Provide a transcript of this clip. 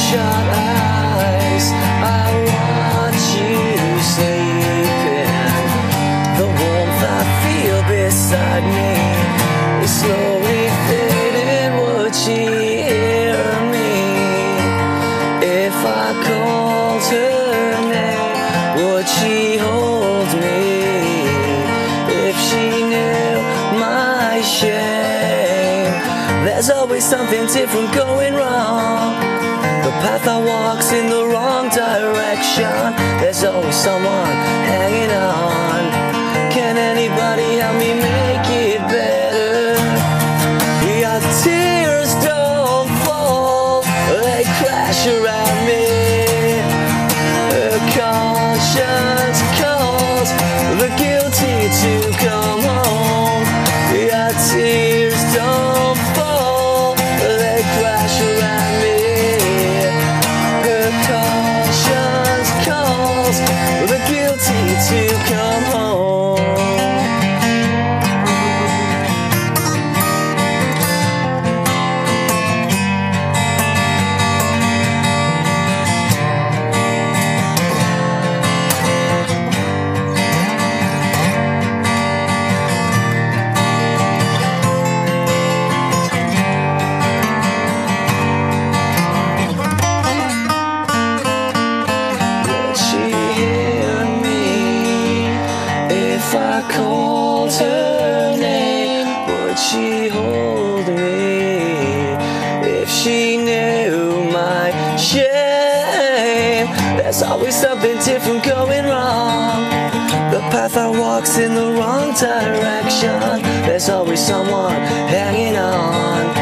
bloodshot eyes, I watch you sleeping. The warmth I feel beside me is slowly fading. Would she hear me if I called her name? Would she hold me if she knew my shame? There's always something different going wrong. The path I walk's in the wrong direction. There's always someone hanging on. Can anybody help me make it better? Your tears don't fall, they crash around me. Her conscience calls the guilty to come home. Your tears don't fall, they crash around me. Her conscience calls the guilty to come home. If I called her name, would she hold me if she knew my shame? There's always something different going wrong. The path I walk's in the wrong direction. There's always someone hanging on.